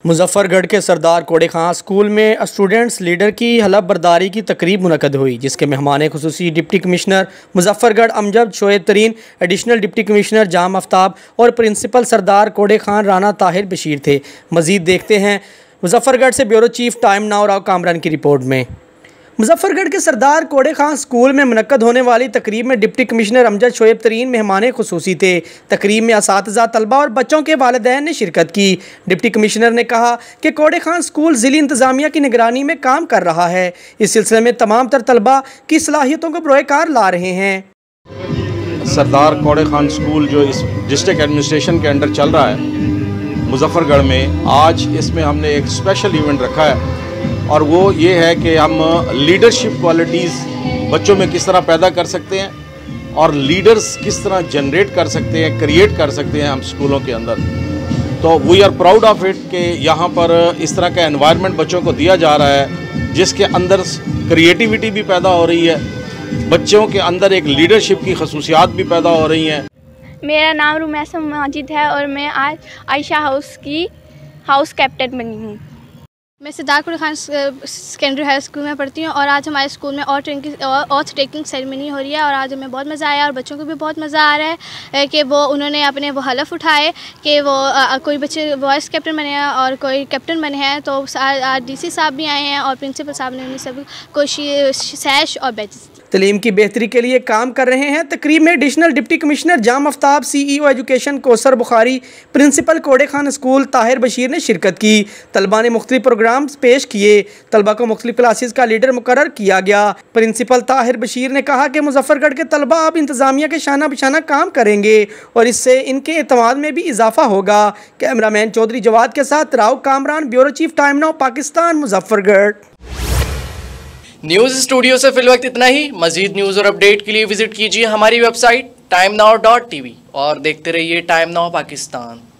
मुजफ्फरगढ़ के सरदार कोड़े खां स्कूल में students leader की हलफ बर्दारी की तकरीब मुनक़द हुई, जिसके मेहमान खुसूसी deputy commissioner Muzaffargarh Amjad Shoaib Tareen, additional deputy commissioner Jam Aftab और प्रिंसिपल सरदार कोड़े खां राना ताहिर बशीर थे। मज़ीद देखते हैं मुजफ्फरगढ़ से bureau chief Time Now Rao Kamran की रिपोर्ट में। मुजफ्फरगढ़ के सरदार कोड़े खां स्कूल में मुनक्कद होने वाली तकरीब में डिप्टी कमिश्नर अमजद शोएब तरीन मेहमान खुसूसी थे। तकरीब में असातिज़ा, तलबा और बच्चों के वालिदैन ने शिरकत की। डिप्टी कमिश्नर ने कहा कि कोड़े खां स्कूल ज़िली इंतज़ामिया की निगरानी में काम कर रहा है। इस सिलसिले में तमाम तर तलबा की सलाहियतों को बरोकार ला रहे हैं। सरदार कोड़े खां स्कूल जो इस डिस्ट्रिक्ट एडमिनिस्ट्रेशन के अंडर चल रहा है मुजफ्फरगढ़ में, आज इसमें हमने एक स्पेशल इवेंट रखा है और वो ये है कि हम लीडरशिप क्वालिटीज़ बच्चों में किस तरह पैदा कर सकते हैं और लीडर्स किस तरह जनरेट कर सकते हैं, क्रिएट कर सकते हैं हम स्कूलों के अंदर। तो we are proud of it कि यहाँ पर इस तरह का एनवायरनमेंट बच्चों को दिया जा रहा है जिसके अंदर क्रिएटिविटी भी पैदा हो रही है, बच्चों के अंदर एक लीडरशिप की खसूसियात भी पैदा हो रही हैं। मेरा नाम रुमैसा माजिद है और मैं आज आयशा हाउस की हाउस कैप्टन बनी हूँ। मैं सरदार कोड़े खां सेकेंडरी हाई स्कूल में पढ़ती हूँ और आज हमारे स्कूल में ऑथ टेकिंग सेरेमनी हो रही है और आज हमें बहुत मज़ा आया और बच्चों को भी बहुत मज़ा आ रहा है कि उन्होंने अपने हलफ उठाए कि कोई बच्चे वाइस कैप्टन बने हैं और कोई कैप्टन बने हैं। तो DC साहब भी आए हैं और प्रिंसिपल साहब ने उन्हें सब को सैश और बैचेस तलीम की बेहतरी के लिए काम कर रहे हैं। तकरीब में additional deputy commissioner Jam Aftab, CEO education Kausar Bukhari, principal Kore Khan school Tahir Bashir ने शिरकत की। तलबा ने मुख्तलिफ प्रोग्राम पेश किए। तलबा को मुख्तलिफ क्लासेस का लीडर मुकर्रर किया गया। प्रिंसिपल ताहिर बशीर ने कहा कि मुजफ्फरगढ़ के तलबा अब इंतज़ामिया के शाना बिशाना काम करेंगे और इससे इनके एतमाद में भी इजाफा होगा। कैमरामैन चौधरी जवाद के साथ Rao Kamran, bureau chief Time Now Pakistan, Muzaffargarh. News studio से फिल वक्त इतना ही। मज़ीद न्यूज़ और अपडेट के लिए विजिट कीजिए हमारी वेबसाइट timenow.tv और देखते रहिए टाइम नाउ पाकिस्तान।